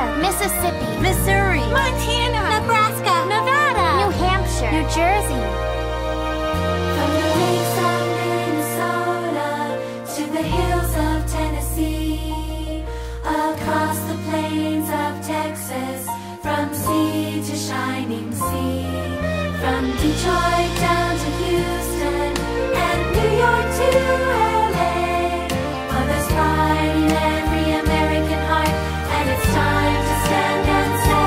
Mississippi, Missouri, Montana, Nebraska, Nevada, New Hampshire, New Jersey. From the lakes of Minnesota to the hills of Tennessee, across the plains of Texas, from sea to shining sea, from Detroit down to Houston and New York to LA. Well, there's pride in every American heart, and it's time to stand and say,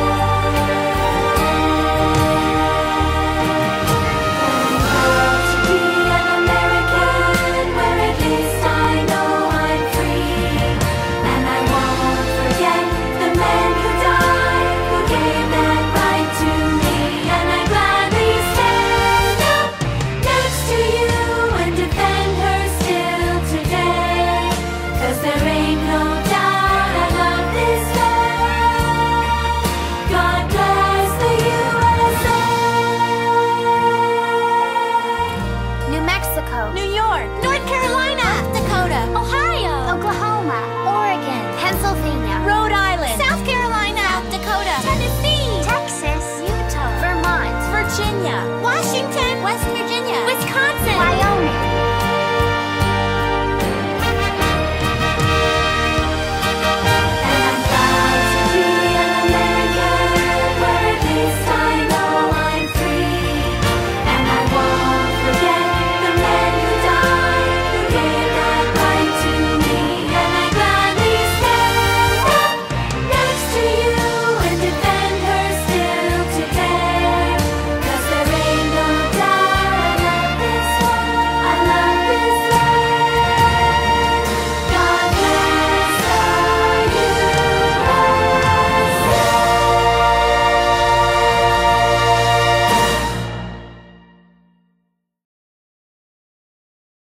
I'm proud to be an American, where at least I know I'm free. And I won't forget the men who died, who gave that right to me. And I gladly stand up next to you and defend her still today. 'Cause there ain't no doubt I love this land. God bless the U.S.A. New Mexico, New York, North Carolina, North Dakota, Ohio, Oklahoma, Oregon, Pennsylvania, Rhode Island, South Carolina, South Dakota, Tennessee, Texas, Utah, Vermont, Virginia, Washington, West Virginia, Wisconsin,